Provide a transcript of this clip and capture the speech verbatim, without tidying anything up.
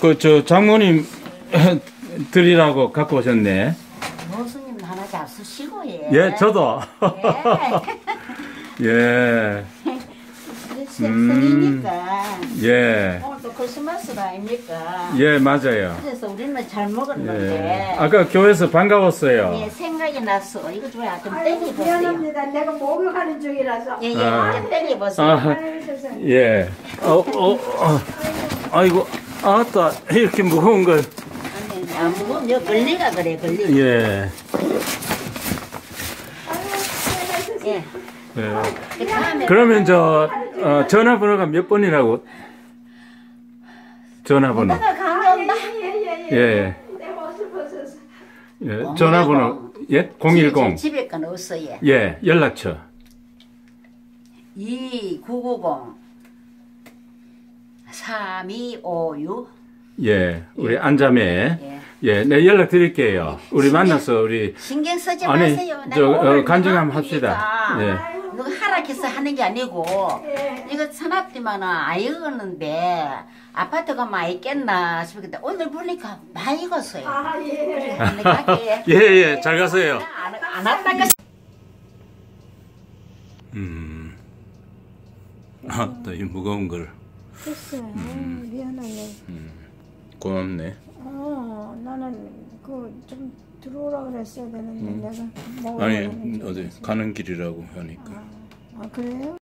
그 저 장모님 드리라고 갖고 오셨네. 노수님 하나 잡수시고 예. 예, 저도. 예. 예. 생일이니까. 예. 오늘도 크리스마스가 아닙니까? 예, 맞아요. 그래서 우리는 잘 예. 먹었는데. 아까 교회에서 반가웠어요. 예, 생각이 났어. 이거 좋아. 좀 때려보세요. 미안합니다. 내가 목욕하는 중이라서. 예, 예. 아. 좀 때려보세요. 아, 아유, 세상에. 예. 어, 어, 어. 아이고, 아따, 이렇게 무거운 걸. 아니, 안 먹으면 여 걸리가 그래, 걸리. 예. 예. 예. 그 다음에. 그러면 저, 어, 전화번호가 몇 번이라고? 전화번호. 내가 강조한다. 예예예. 예. 내 옷을 벗어서. 예. 전화번호. 예? 공일공. 집에 건 없어요. 예. 연락처. 이구구공 삼이오육. 예. 우리 안자매. 예. 예. 네, 연락 드릴게요. 우리 신경- 만나서 우리. 신경 쓰지 아니, 마세요. 저, 내가 오늘 어, 간증 한번 누가 합시다. 아프니까 예. 누가 하락해서 하는 게 아니고 예. 이거 산업지만은 아이었는데 아파트 가면 아이 깼나 싶은데 오늘 보니까 많이 익었어요. 아 예. 근데 갈게. 예, 예. 잘 가세요. 안, 안 왔다가 음. 아, 또 이 무거운 걸. 글쎄, 음. 미안하네. 고맙네. 어, 나는 그 좀 들어오라 그랬어야 되는데 내가 뭐 아니, 어디 가는 길이라고 하니까. 아 그래요?